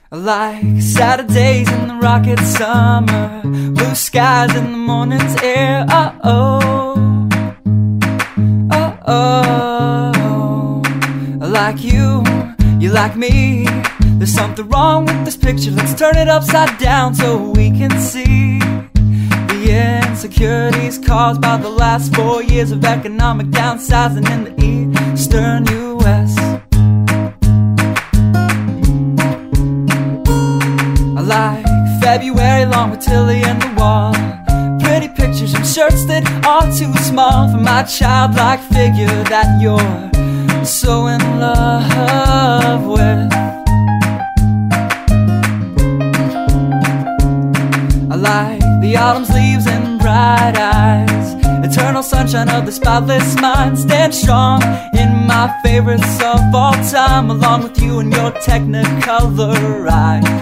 I like Saturdays in the rocket summer, blue skies in the morning's air. Oh, I like you, you like me. There's something wrong with this picture. Let's turn it upside down so we can see the insecurities caused by the last 4 years of economic downsizing in the eastern U.S. I like February long with Tilly and the wall, pretty pictures and shirts that are too small for my childlike figure that you're so in love with. I like the autumn's leaves and bright eyes, eternal sunshine of the spotless mind. Stand strong in my favorites of all time, along with you and your technicolor eyes.